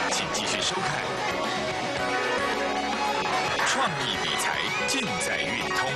请继续收看。创意理财尽在运通。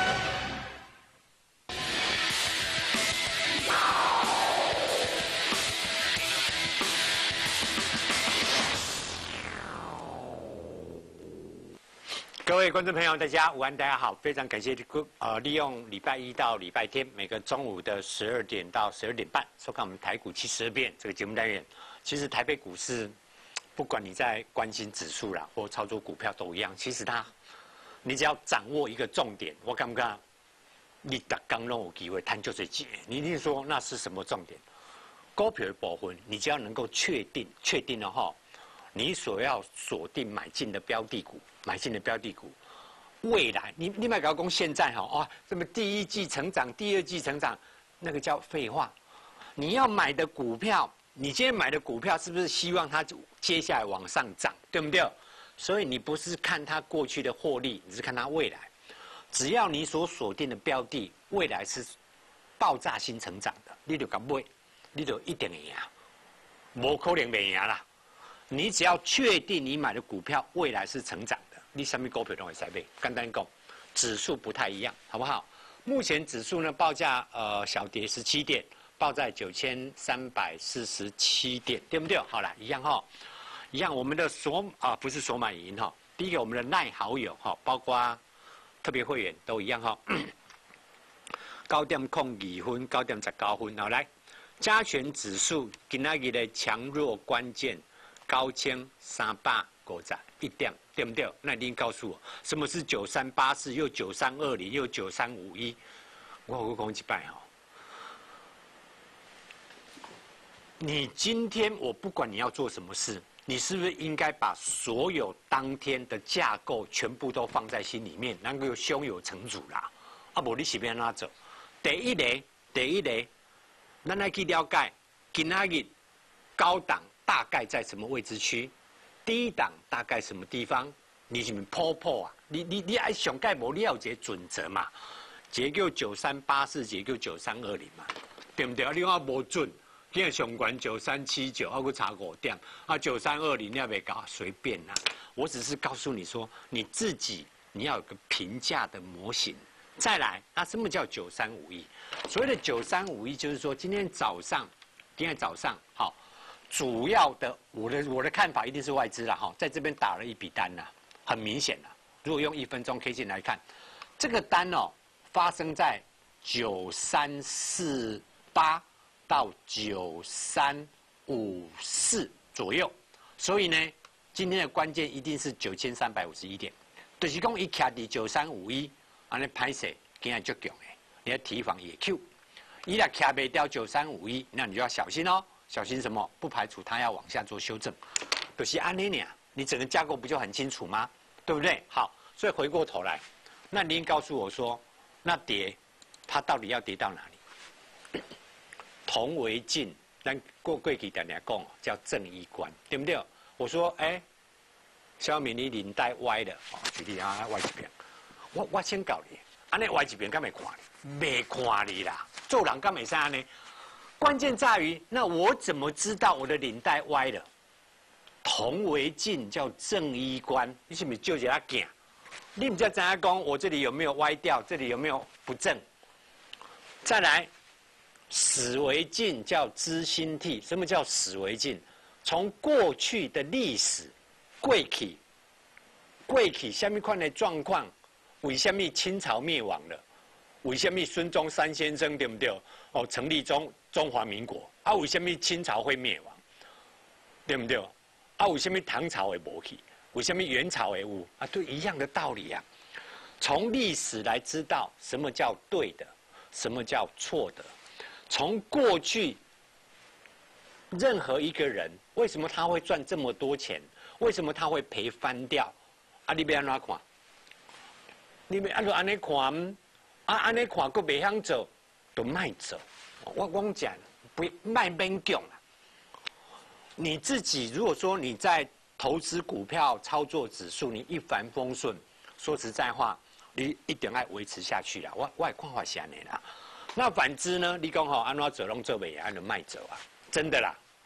各位观众朋友，大家午安，大家好，非常感谢利用礼拜一到礼拜天每个中午的12点到12点半收看我们台股72变这个节目单元。其实台北股市，不管你在关心指数啦，或操作股票都一样。其实你只要掌握一个重点，我感觉你打刚拢有机会探究这些。你一定说那是什么重点？股票的部分，你只要能够确定了哈。你所要锁定买进的标的股，未来你买高工现在哈什么第一季成长，第二季成长，那个叫废话。你要买的股票，你今天买的股票是不是希望它接下来往上涨，对不对？所以你不是看它过去的获利，你是看它未来。只要你所锁定的标的未来是爆炸性成长的，你就敢买，你就一定会赢，无可能袂赢啦。你只要确定你买的股票未来是成长的，你什么股票都会买。简单讲，指数不太一样，好不好？目前指数呢报价小跌17点，报在9347点，对不对？好了，一样哈，一样。我们的不是索买银哈，第一个我们的赖好友哈，包括特别会员都一样哈。9点02分，9点19分，好来，加权指数今仔日的强弱关键。9351点，对不对？那您告诉我，什么是9384，又9320，又9351？我讲一摆哈，你今天我不管你要做什么事，你是不是应该把所有当天的架构全部都放在心里面，能够胸有成竹啦？啊，不，你是要哪走？第一类，咱来去了解今仔日高档。大概在什么位置区？低档大概什么地方？你是咪破啊？你爱上盖无？你要有一个准则嘛？一个叫9384，一个叫9320嘛，对不对？你讲无准，今日上悬9379，还佫差5点，啊9320你也袂搞，随便啦。我只是告诉你说，你自己你要有个评价的模型。再来，那什么叫9351？所谓的9351，就是说今天早上好。主要的，我的看法一定是外资啦哈，在这边打了一笔单啦，很明显啦。如果用1分钟 K 线来看，这个单发生在9348到9354左右，所以呢，今天的关键一定是9351点，就是讲伊徛伫9351，安尼歹势，今日足强的，你要提防野 Q， 伊若徛袂掉9351，那你就要小心哦。小心什么？不排除它要往下做修正，就是安尼尔，你整个架构不就很清楚吗？对不对？好，所以回过头来，那您告诉我说，那跌，它到底要跌到哪里？同为进，咱过去常常讲叫正衣冠，对不对？我说，小敏你领带歪了，举例啊，歪一边，我先告你，安尼歪一边敢会看你？袂看你啦，做人敢会使安尼？关键在于，那我怎么知道我的领带歪了？同为进叫正衣冠，你是不是就一下镜？你不知道怎样讲，我这里有没有歪掉？这里有没有不正？再来，史为进叫知兴替。什么叫史为进？从过去的历史，过去什么款的状况？为什么清朝灭亡了？为什么孙中山先生对不对？成立中华民国啊？为什么清朝会灭亡？对不对？啊？为什么唐朝会没去？为什么元朝会有？啊，对，一样的道理啊。从历史来知道什么叫对的，什么叫错的。从过去，任何一个人为什么他会赚这么多钱？为什么他会赔翻掉？啊，你要安怎看？你要安尼看？安尼看，佫袂晓做，就卖走。我讲，不卖免讲啦。你自己如果说你在投资股票、操作指数，你一帆风顺，说实在话，你一定要维持下去啦。我的看法是安尼啦。那反之呢？你讲安怎做拢做袂，安就卖走啊？真的啦。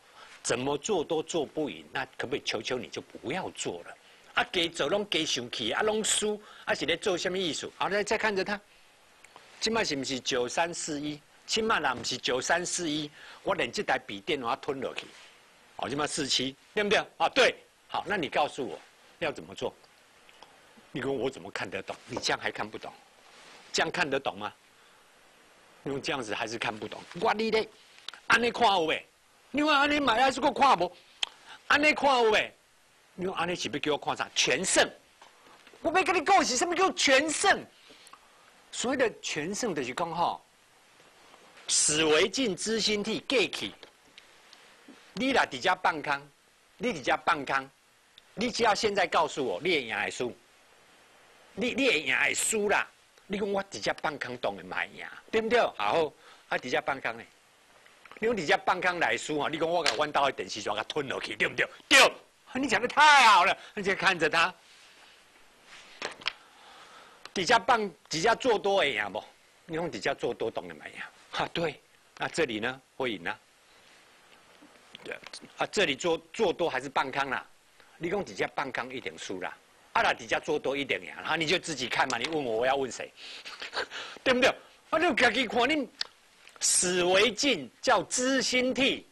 怎么做都做不赢，那可不可以求求你就不要做了？啊，给走拢给生气，啊，拢输，啊是在做什么艺术？好，再看着他，今麦是不是9341？今麦啦不是9341，我连这台笔电我要吞落去，哦，今麦47，对不对？啊，对，好，那你告诉我要怎么做？你问我怎么看得懂？你这样还看不懂？这样看得懂吗？因为这样子还是看不懂。我你咧，安尼看有未？你看安尼买还是个看无？安尼看有未？你说安尼是不是叫我看啥？全胜？我要跟你讲是什么叫全胜？所谓的全胜就是讲吼，史为镜，知兴替，过去。你啦，伫遮放空，你伫遮放空，你只要现在告诉我，你会赢还是输？你会赢还是输啦？你讲我伫遮放空当然卖赢，对不对？好，啊伫遮放空呢？你讲伫遮放空来输啊？你讲我甲弯刀的电视窗甲吞落去，对不对？对。你讲的太好了，你就看着他，底下做多会赢不？你用底下做多当然没赢，哈对，那这里呢会赢啊？对啊，这里做多还是放空啦？你讲底下放空一定输啦，啊那底下做多一定赢，然后你就自己看嘛，你问我要问谁，对不对？我就自己看你史为镜，叫知兴替，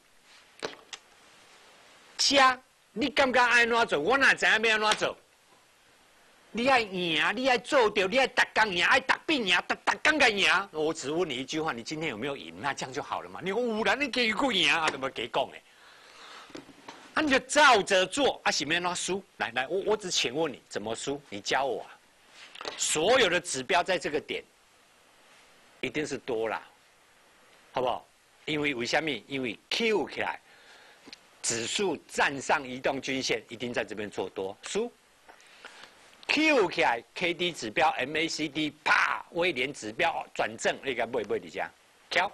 加。你感觉爱怎做？我哪知影要安怎做？你爱赢，你爱做到，你爱逐工赢，爱逐笔赢，逐工个赢。我只问你一句话：你今天有没有赢？那这样就好了嘛。你讲有啦，你给佢赢啊，怎么给讲诶？啊，你就照着做，啊，是没那输。来，我只请问你怎么输？你教我啊。所有的指标在这个点，一定是多啦，好不好？因为什么？因为 Q 起来。指数站上移动均线，一定在这边做多输。Q 起来 ，KD 指标 MACD 啪，威廉指标转正，你该买伫遮，敲，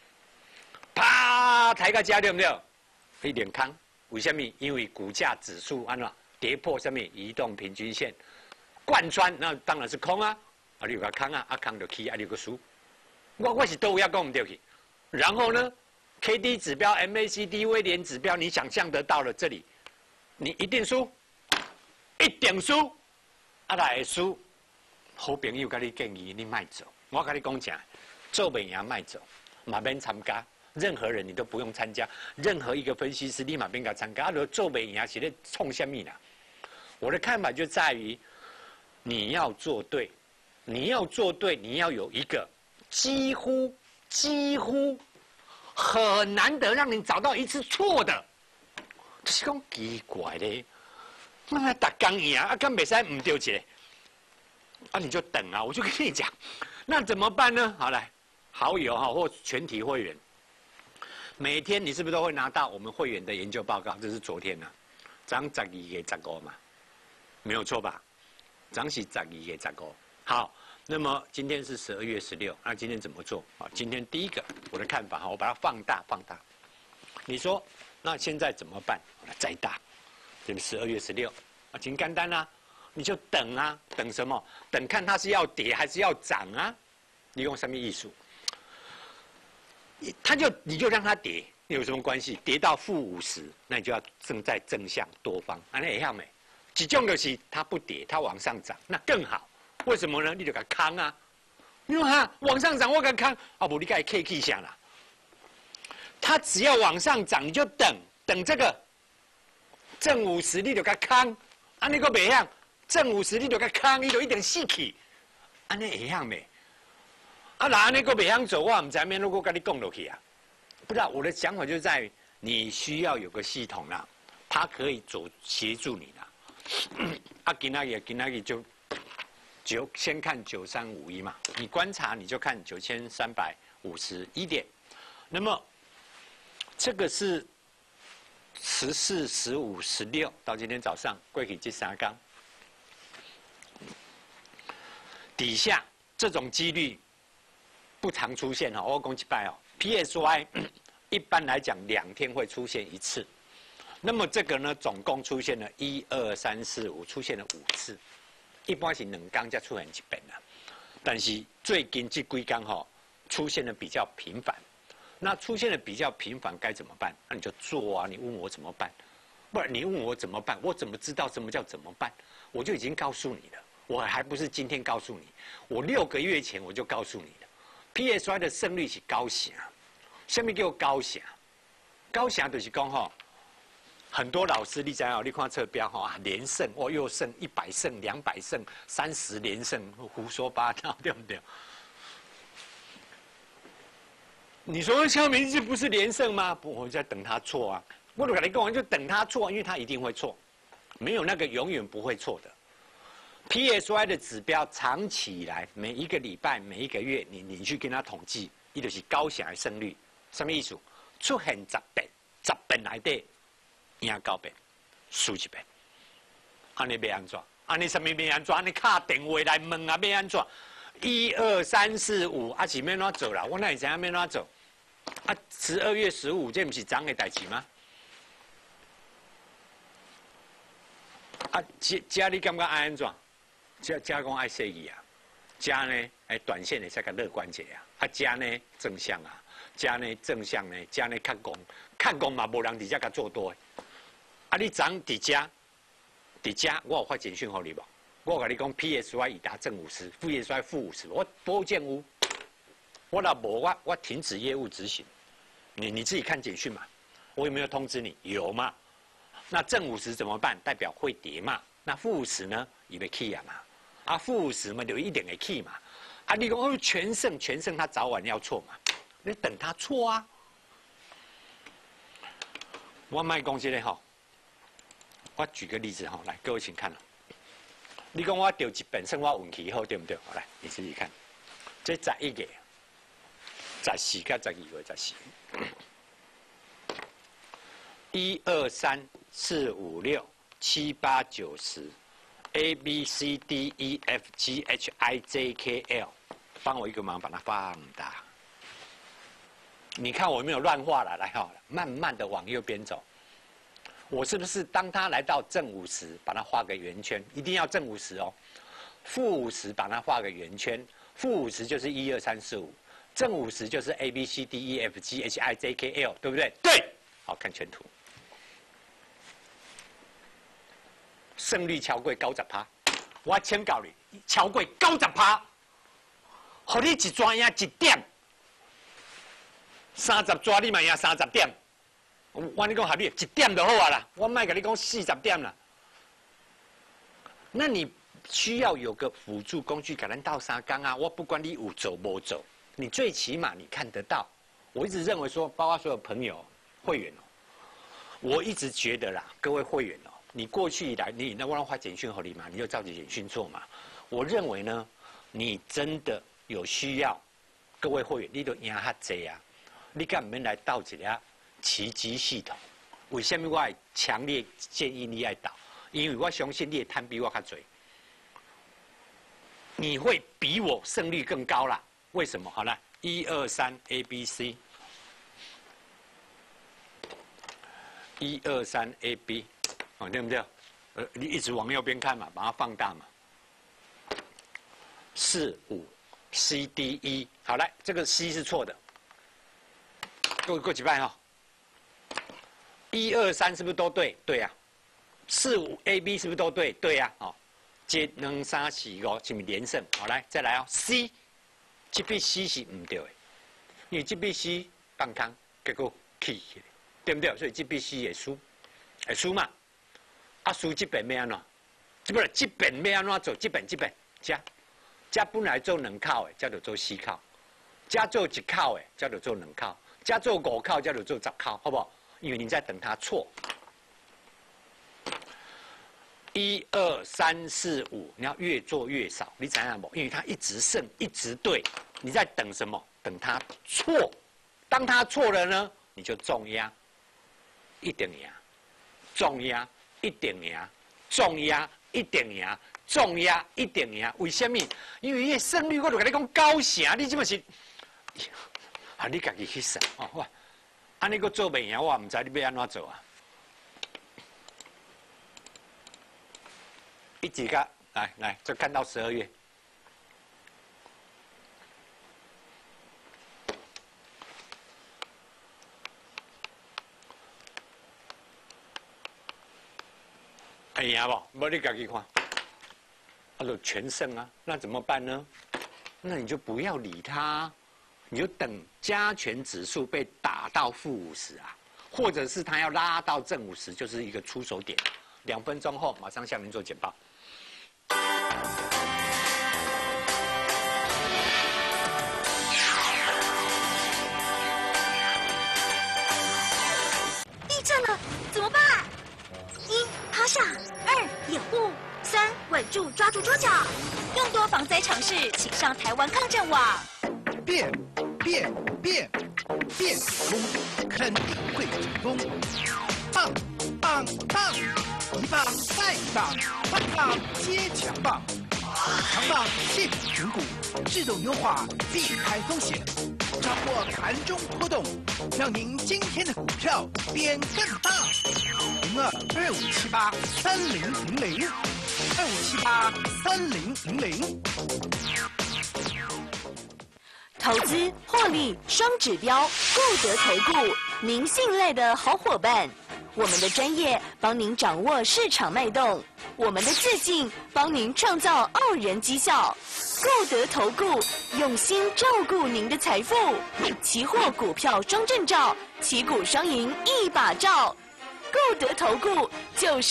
啪抬到遮对不对？一点空，为什么？因为股价指数安怎跌破什么移动平均线，贯穿，那当然是空啊，啊你有个空啊，啊空就起，啊你有个输。我是都要讲唔对去，然后呢？KD 指标、MACD 威廉指标，你想象得到了，这里你一定输，一定输，啊来输。好朋友跟你建议，你卖走。我跟你讲讲，做袂赢卖走，嘛免参加。任何人你都不用参加，任何一个分析师你嘛免甲参加。啊，如果做袂赢是咧冲什么啦？我的看法就在于，你要做对，你要做对，你要有一个几乎。很难得让你找到一次错的，这是讲奇怪的。那逐工赢啊，敢袂使唔对一个？啊，你就等啊，我就跟你讲，那怎么办呢？好来，好友哈或全体会员，每天你是不是都会拿到我们会员的研究报告？这是昨天呢，涨12个15嘛，没有错吧？涨是12个15。好。那么今天是12月16，那今天怎么做啊？今天第一个我的看法哈，我把它放大。你说那现在怎么办？再大，这个12月16啊，挺简单啦，你就等啊，等什么？等看它是要跌还是要涨啊？你用什么艺术？你就让它跌，有什么关系？跌到-50，那你就要正向多方，安尼会晓没？一种就是它不跌，它往上涨，那更好。为什么呢？你就给它扛啊！你说哈往上涨，我给它扛啊！不，你该 K 一下啦。它只要往上涨，你就等这个正50，你就给它扛。啊，你个袂样正50，你就给它扛，你就一定死去。安尼会样没？啊，那安尼个袂样做，我唔知面如果跟你讲落去啊。不知道我的想法就在于，你需要有个系统啦，它可以协助你啦。啊，今仔日就先看9351嘛，你观察你就看9351点，那么这个是14、15、16到今天早上过去这3天，底下这种几率不常出现哦，我讲一摆哦 ，PSY 一般来讲2天会出现1次，那么这个呢总共出现了1、2、3、4、5，出现了5次。一般是2天才出现一遍啦，但是最近这几天出现的比较频繁， 那出现了比较频繁该怎么办？那你就做啊！你问我怎么办？不然你问我怎么办？我怎么知道什么叫怎么办？我就已经告诉你了，我还不是今天告诉你，我6个月前我就告诉你了。PSY 的胜率是高翔，什么叫高翔？高翔就是讲吼，很多老师你知道，你看测标吼啊，连胜哦，又胜100胜、200胜、30连胜，胡说八道，对不对？你说肖明志不是连胜吗？不，我在等他错啊。我就跟你讲，就等他错，因为他一定会错，没有那个永远不会错的。PSY 的指标长期以来，每一个礼拜、每一个月，你去跟他统计，伊就是高翔的胜率，什么意思？出现10遍，10遍内底赢9遍，输1遍，安尼要安怎？安尼什么要安怎？安尼打电话来问啊，要安怎？1、2、3、4、5，啊是要怎做啦？我哪会知影要怎做？啊，12月15，这不是昨的代志吗？啊，这你感觉爱安怎？这讲爱设计啊，这呢，短线的才较乐观一啊，啊，这呢正向啊。加呢正向呢，加呢看工嘛，无人伫遮甲做多。啊，你涨伫遮，我有发简讯给你无？我有甲你讲 PSY 已达正50，PSY -50，我保证有。我若无，我停止业务执行。你自己看简讯嘛，我有没有通知你？有嘛？那正50怎么办？代表会跌嘛。那-50呢？伊要起啊嘛。啊，-50嘛就一定会起嘛。啊，你讲全胜，他早晚要错嘛。你等他错啊！我卖讲这个吼，我举个例子哈，来各位请看。你讲我丢1本，算我运气好，对不对？好来，你自己看，这11个、14跟12月14。1、2、3、4、5、6、7、8、9、10，A B C D E F G H I J K L， 帮我一个忙，把它放大。你看我有没有乱画了？来哈，慢慢的往右边走。我是不是当它来到正50，把它画个圆圈？一定要正50哦。-50把它画个圆圈。-50就是1、2、3、4、5，正50就是 A B C D E F G H I J K L， 对不对？对。好看全图。胜率超过90%，我请教你，超过90%，互你一转赢1点。30抓你嘛赢30点，我跟你讲合理1点就好啊啦，我卖跟你讲40点啦。那你需要有个辅助工具，可能倒3缸啊，我不管你有走没走，你最起码你看得到。我一直认为说，包括所有朋友、会员哦，我一直觉得啦，各位会员哦，你过去以来，你那我让发简讯给你嘛，你就照着简讯做嘛。我认为呢，你真的有需要，各位会员，你都赢较济啊。你敢唔免来倒一个奇迹系统？为什么我会强烈建议你来倒？因为我相信你的摊比我较多，你会比我胜率更高啦。为什么？好了，1、2、3 A B C，1、2、3 A B， 哦，对不对？你一直往右边看嘛，把它放大嘛。4、5 C D E， 好来，这个 C 是错的。过几拜哈，1、2、3是不是都对？对呀、啊。4、5 A B 是不是都对？对呀、啊。哦，接2、3、4、5是不是连胜？好来，再来哦。C， 这笔 C 是唔对的，因为这笔 C 放空，结果起，对不对？所以这笔 C 也输，会输嘛？啊，输这边要安怎？这边要安怎做？这边加本来做2口的，叫做做4口；加做1口的，叫做做2口。加做5口，叫做做10口，好不好？因为你在等它错。1、2、3、4、5，你要越做越少，你知影无？因为它一直胜，一直对，你在等什么？等它错。当它错了呢，你就重压，一定赢；重压一定赢；重压一定赢；重压一定赢。为什么？因为胜率我就跟你讲高成，你这么是。啊！你家己去想哦，哇！安尼个做袂赢，我唔知你要安怎做啊？一几个来，就看到12月。 很赢不？没你自己看，他说全胜啊，那怎么办呢？那你就不要理他，你就等加权指数被打到-50啊，或者是他要拉到正50，就是一个出手点。2分钟后马上向您做简报。 地震了，怎么办？1. 趴下，2. 掩护，3. 稳住，抓住桌角。更多防灾常识，请上台湾抗震网。 变，变成功，肯定会成功。棒，一棒再一棒，棒接强棒，强棒细品选股，自动优化，避开风险，掌握盘中波动，让您今天的股票变更大。02-2578-3000，2578-3000。 投资获利双指标，固德投顾，您信赖的好伙伴。我们的专业帮您掌握市场脉动，我们的自信帮您创造傲人绩效。固德投顾用心照顾您的财富，期货股票双证照，旗鼓双赢一把照。固德投顾就是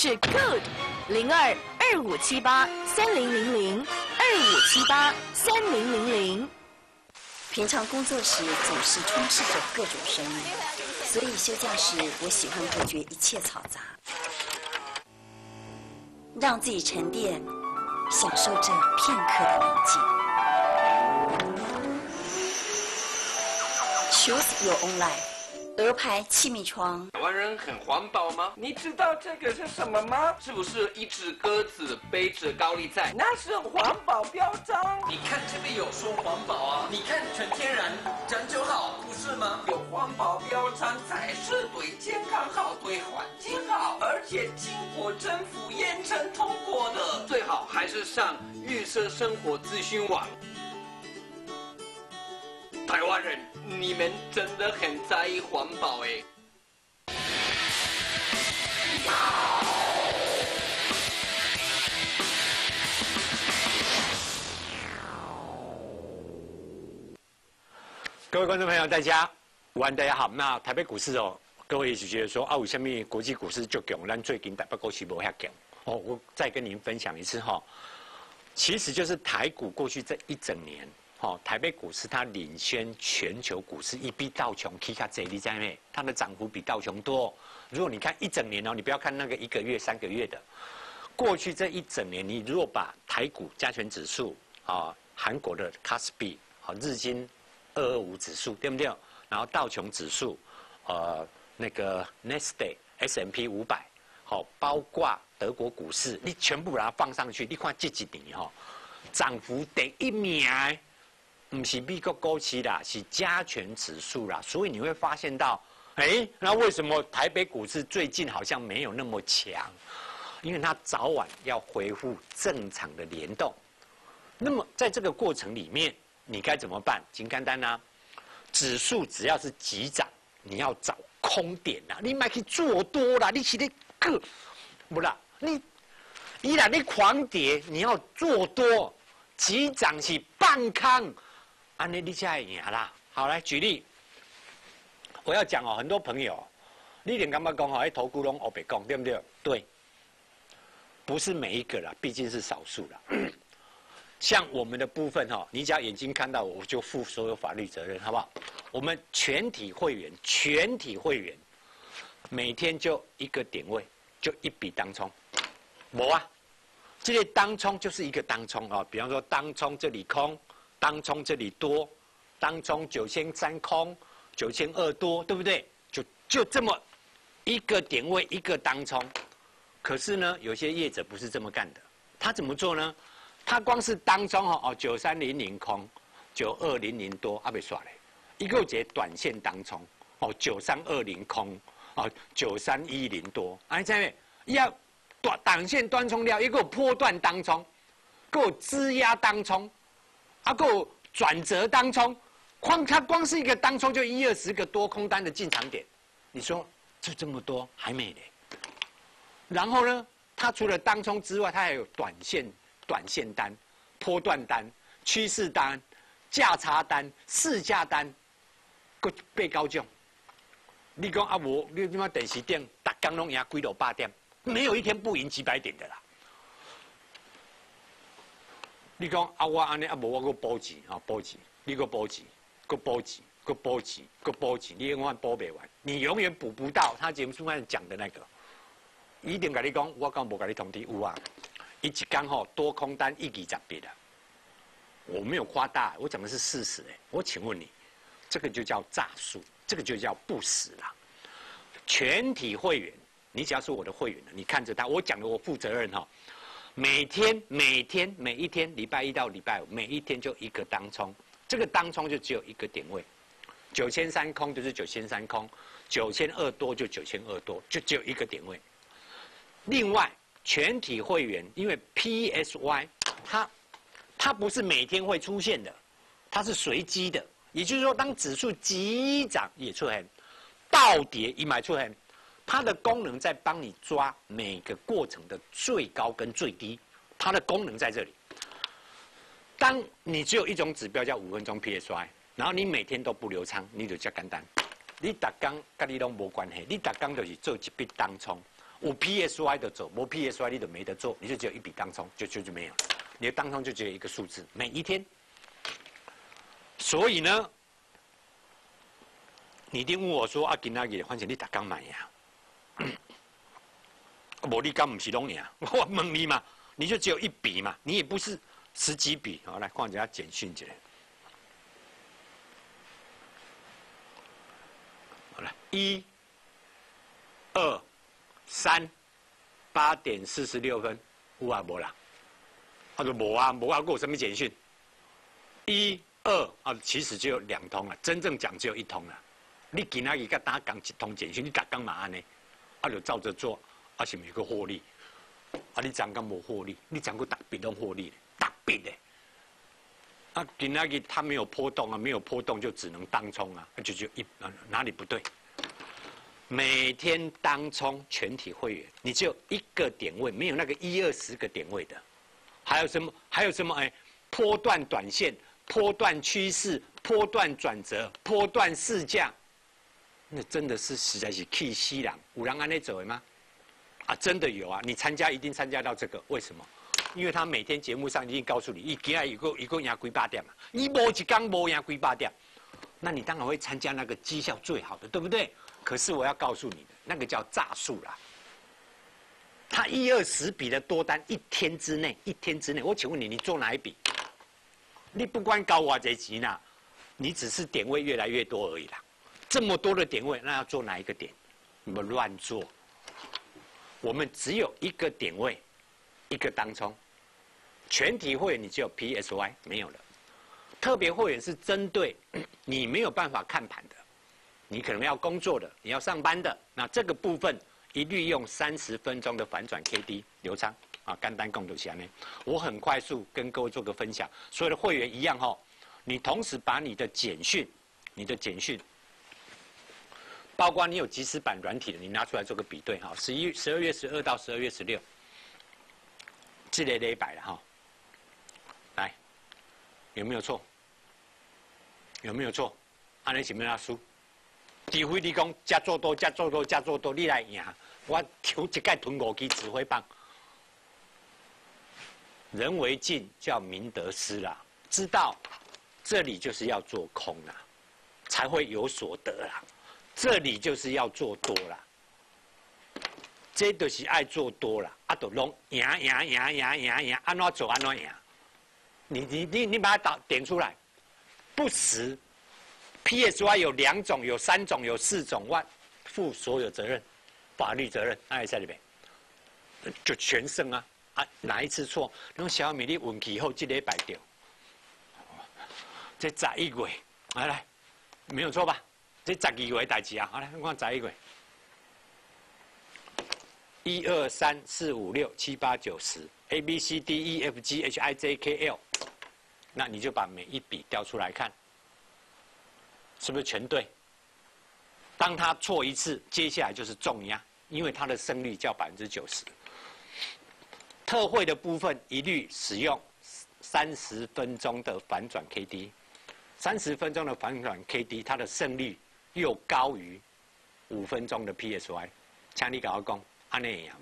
good。02-2578-3000，2578-3000。 平常工作时总是充斥着各种声音，所以休假时我喜欢隔绝一切嘈杂，让自己沉淀，享受这片刻的宁静。Choose your own life。鹅牌气密窗。 台湾人很环保吗？你知道这个是什么吗？是不是一只鸽子背着高丽菜？那是环保标章。你看这边有说环保啊，你看纯天然，讲究好，不是吗？有环保标章才是对健康好，对环境好，而且经过政府验证通过的，最好还是上绿色生活资讯网。台湾人，你们真的很在意环保哎。 各位观众朋友，大家午安，大家好。那台北股市哦，各位也许觉得说啊，为什么国际股市就强？咱最近台北股市无遐强哦。我再跟您分享一次哈，其实就是台股过去这一整年。台北股市它领先全球股市，一比道琼起卡这里在内，它的涨幅比道琼多。如果你看一整年哦，你不要看那个1个月、3个月的，过去这一整年，你如果把台股加权指数韩国的 KOSPI 日经225指数，对不对？然后道琼指数，那个 Nasdaq S&P 500，包括德国股市，你全部把它放上去，你看这几年涨幅第一名。不是美国股市啦，是加权指数啦，所以你会发现到，那为什么台北股市最近好像没有那么强？因为它早晚要恢复正常的联动。那么在这个过程里面，你该怎么办？很简单啊，指数只要是急涨，你要找空点啦，你买去做多啦，你是咧个不啦？你依然你狂跌，你要做多，急涨是半空。安尼你才会赢啦。好，来举例，我要讲很多朋友，你一定感觉讲投顾拢黑白讲，对不对？对，不是每一个啦，毕竟是少数啦。像我们的部分你只要眼睛看到我就负所有法律责任，好不好？我们全体会员，每天就一个点位，就一笔当冲，没啊。这个当冲就是一个当冲比方说当冲这里空。当冲这里多，当冲9300空，9200多，对不对？就这么一个点位一个当冲，可是呢，有些业者不是这么干的，他怎么做呢？他光是当冲9300空，9200多还没耍嘞，一个节短线当冲9320空9310多，这样要短线当冲了，一个波段当冲，够支压当冲。够转折当冲，它光是一个当冲就20个多空单的进场点，你说就这么多还没嘞？然后呢， 它除了当冲之外，它还有短线单、波段单、趋势单、价差单、市价单，个被高奖。你讲啊无，你他妈电视店逐天拢赢几600点，没有一天不赢几百点的啦。你讲啊我安尼啊无我个保值啊保值，你个保值，个保值，个保值，个保值，你永远保不完，你永远补不到他节目上讲的那个。一定跟你讲，我刚无跟你通知有啊，伊一天吼多空单120笔的，我没有夸大，我讲的是事实哎。我请问你，这个就叫诈术，这个就叫不实啦。全体会员，你只要是我的会员了，你看着他，我讲的我负责任哈。每一天，礼拜一到礼拜五，每一天就一个当冲，这个当冲就只有一个点位，9300空就是9300空，9200多就9200多，就只有一个点位。另外，全体会员因为 PSY 它不是每天会出现的，它是随机的，也就是说，当指数急涨也出现，暴跌也买出现。它的功能在帮你抓每个过程的最高跟最低，它的功能在这里。当你只有一种指标叫5分钟 PSY， 然后你每天都不留仓，你就叫简单。你逐天跟你拢无关系，你逐天就是做一笔当冲，有 PSY 的走，无 PSY 你就没得做，你就只有一笔当冲，就没有了。你的当冲就只有一个数字，每一天。所以呢，你一定问我说啊，今仔日反正你逐天买呀。无你敢不是拢赢？我问你嘛，你就只有一笔嘛，你也不是10几笔。好，来看一下简讯一下。好了，1、2、3，8点46分，有啊无啦？他说无啊，无啊，我有什么简讯？1、2啊，其实只有2通了，真正讲只有1通了。你今仔日甲打讲1通简讯，你逐天嘛安尼？啊，就照着做，啊是咪个获利？啊，你怎敢无获利？你怎个特别拢获利？特别的。啊，今仔日它没有波动啊，没有波动就只能当冲啊，就哪里不对？每天当冲全体会员，你只有一个点位，没有那个10-20个点位的。还有什么？还有什么？哎，波段短线、波段趋势、波段转折、波段市价。那真的是实在是气死人，有人安尼做的吗？啊，真的有啊！你参加一定参加到这个，为什么？因为他每天节目上一定告诉你，一今日一个赢几百点嘛，你无一天无赢几百点，那你当然会参加那个绩效最好的，对不对？可是我要告诉你的，那个叫诈术啦。他10-20笔的多单，一天之内，我请问你，你做哪一笔？你不管高偌济钱啦，你只是点位越来越多而已啦。这么多的点位，那要做哪一个点？你们乱做。我们只有一个点位，一个当冲。全体会员你只有 PSY 没有了。特别会员是针对你没有办法看盘的，你可能要工作的，你要上班的，那这个部分一律用30分钟的反转 KD 留仓啊，简单共读下面。我很快速跟各位做个分享，所有的会员一样哈，你同时把你的简讯。包括你有即时版软体的，你拿出来做个比对哈。12月12到12月16，这个礼拜了哈。来，有没有错？有没有错？安尼是要输？除非你讲加做多，你来赢，我抽一盖囤5支指挥棒。人为镜，叫明得失啦。知道这里就是要做空啦，才会有所得啦。这里就是要做多啦，这就是爱做多啦，啊，都拢赢，安怎做安怎赢。你把它点出来，不实。PSY 有2种，有3种，有4种，我负所有责任，法律责任，那也在里面，就全胜啊！啊，哪一次错？那种小米你运气好，这礼拜掉，这11月，来，没有错吧？这12月的代志啊，好来，我看11月，1、2、3、4、5、6、7、8、9、10 ，A B C D E F G H I J K L， 那你就把每一笔调出来看，是不是全对？当他错一次，接下来就是重压，因为他的胜率叫90%。 特惠的部分一律使用30分钟的反转 KD，30分钟的反转 KD， 它的胜率又高于5分钟的 PSY， 请你跟我讲，安尼会赢无？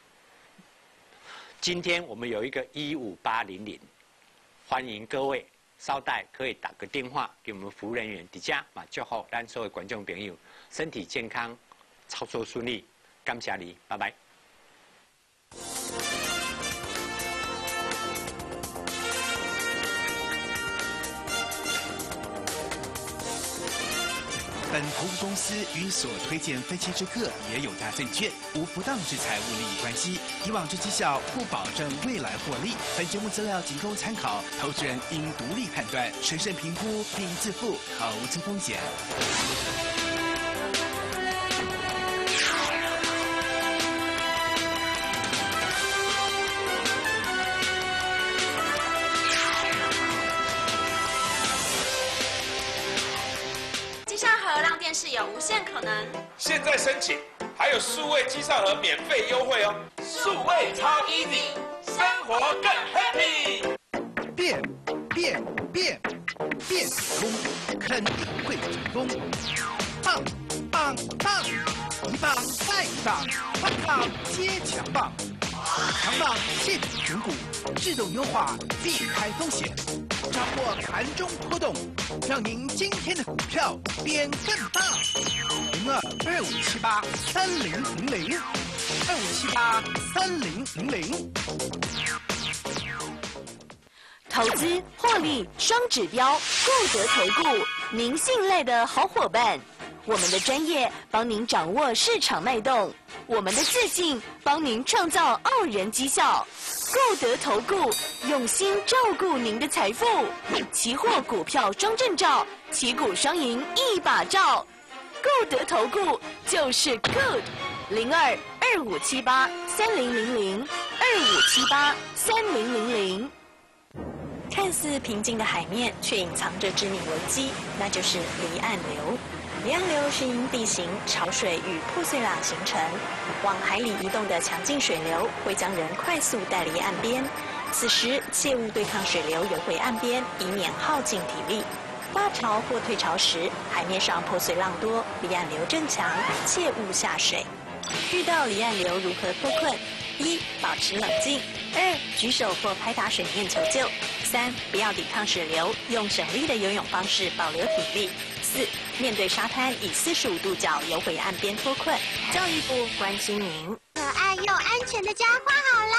今天我们有一个15800，欢迎各位稍待可以打个电话给我们服务人员，底下嘛祝福咱所有观众朋友身体健康，操作顺利，感谢你，拜拜。 本投顾公司与所推荐分期之客也有大证券，无不当之财务利益关系。以往之绩效不保证未来获利。本节目资料仅供参考，投资人应独立判断、审慎评估并自负投资风险。 是有无限可能。 现在申请，还有数位机上盒免费优惠哦！数位超 easy， 生活更 happy。 变成功，肯定会成功。棒，一棒再一棒，棒接强棒，强棒现场选股，自动优化，避开风险。掌握盘中波动，让您今天的股票变更大。02-2578-3000，2578-3000。 投资获利双指标，固德投顾，您信赖的好伙伴。我们的专业帮您掌握市场脉动，我们的自信帮您创造傲人绩效。固德投顾用心照顾您的财富，期货股票双证照，旗鼓双赢一把照。固德投顾就是 good。02-2578-3000，2578-3000。 看似平静的海面，却隐藏着致命危机，那就是离岸流。离岸流是因地形、潮水与破碎浪形成，往海里移动的强劲水流会将人快速带离岸边。此时切勿对抗水流游回岸边，以免耗尽体力。划潮或退潮时，海面上破碎浪多，离岸流正强，切勿下水。遇到离岸流如何脱困？1. 保持冷静。2. 举手或拍打水面求救。3. 不要抵抗水流，用省力的游泳方式保留体力。4. 面对沙滩以45度角游回岸边脱困。教育部关心您。 可爱又安全的家花好了。